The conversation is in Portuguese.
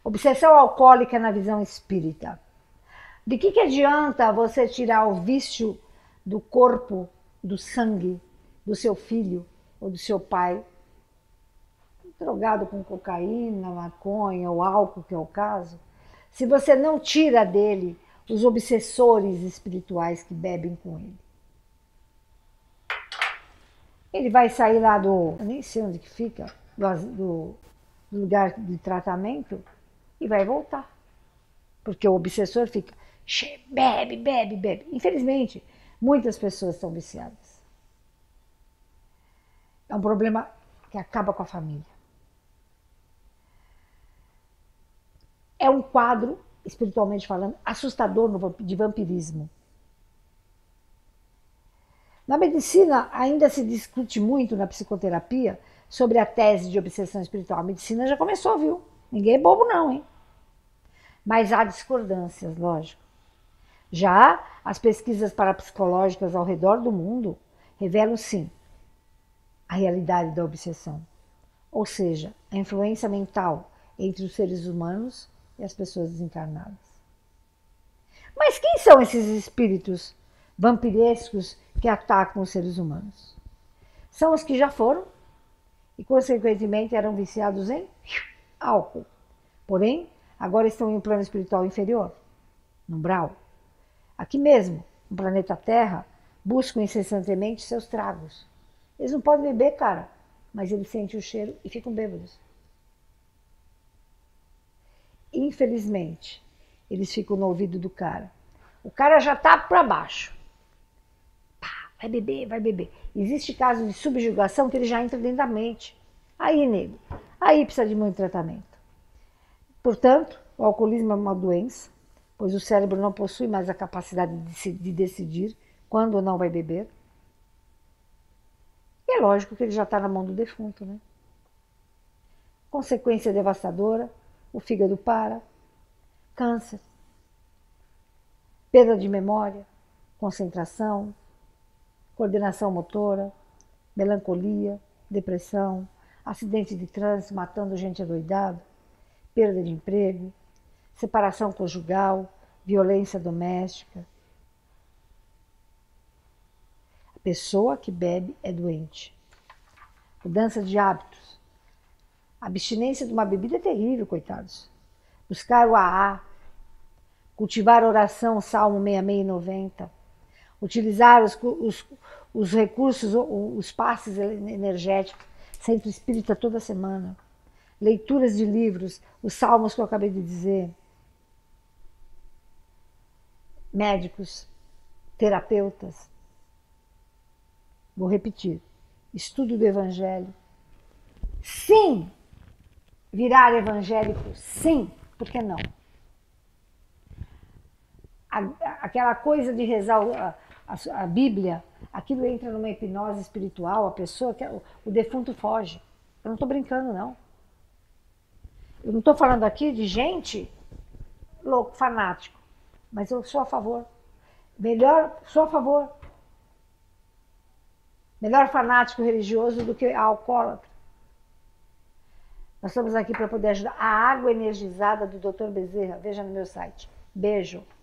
Obsessão alcoólica na visão espírita. De que adianta você tirar o vício do corpo, do sangue, do seu filho ou do seu pai, drogado com cocaína, maconha ou álcool, que é o caso, se você não tira dele os obsessores espirituais que bebem com ele? Ele vai sair lá eu nem sei onde que fica, do lugar de tratamento, e vai voltar. Porque o obsessor fica, bebe, bebe, bebe. Infelizmente, muitas pessoas estão viciadas. É um problema que acaba com a família. É um quadro, espiritualmente falando, assustador de vampirismo. Na medicina, ainda se discute muito na psicoterapia sobre a tese de obsessão espiritual. A medicina já começou, viu? Ninguém é bobo não, hein? Mas há discordâncias, lógico. Já as pesquisas parapsicológicas ao redor do mundo revelam, sim, a realidade da obsessão. Ou seja, a influência mental entre os seres humanos e as pessoas desencarnadas. Mas quem são esses espíritos vampirescos que atacam os seres humanos? São os que já foram e, consequentemente, eram viciados em álcool. Porém, agora estão em um plano espiritual inferior, no umbral. Aqui mesmo, no planeta Terra, buscam incessantemente seus tragos. Eles não podem beber, cara, mas eles sentem o cheiro e ficam bêbados. Infelizmente, eles ficam no ouvido do cara. O cara já tá para baixo. Pá, vai beber, vai beber. Existe casos de subjugação que ele já entra dentro da mente. Aí, nego, aí precisa de muito tratamento. Portanto, o alcoolismo é uma doença, pois o cérebro não possui mais a capacidade de decidir quando ou não vai beber. E é lógico que ele já está na mão do defunto, né? Consequência devastadora, o fígado para, câncer, perda de memória, concentração, coordenação motora, melancolia, depressão, acidente de trânsito matando gente adoidada, perda de emprego, separação conjugal, violência doméstica. A pessoa que bebe é doente. Mudança de hábitos. A abstinência de uma bebida é terrível, coitados. Buscar o AA, cultivar a oração, Salmo 66 e 90, utilizar os recursos, os passes energéticos, centro espírita toda semana, leituras de livros, os salmos que eu acabei de dizer, médicos, terapeutas. Vou repetir, estudo do Evangelho. Sim, virar evangélico, sim, por que não? Aquela coisa de rezar a Bíblia, aquilo entra numa hipnose espiritual, a pessoa, o defunto foge. Eu não estou brincando, não. Eu não estou falando aqui de gente louco, fanático, mas eu sou a favor. Sou a favor. Melhor fanático religioso do que alcoólatra. Nós estamos aqui para poder ajudar. A água energizada do Dr. Bezerra, veja no meu site. Beijo.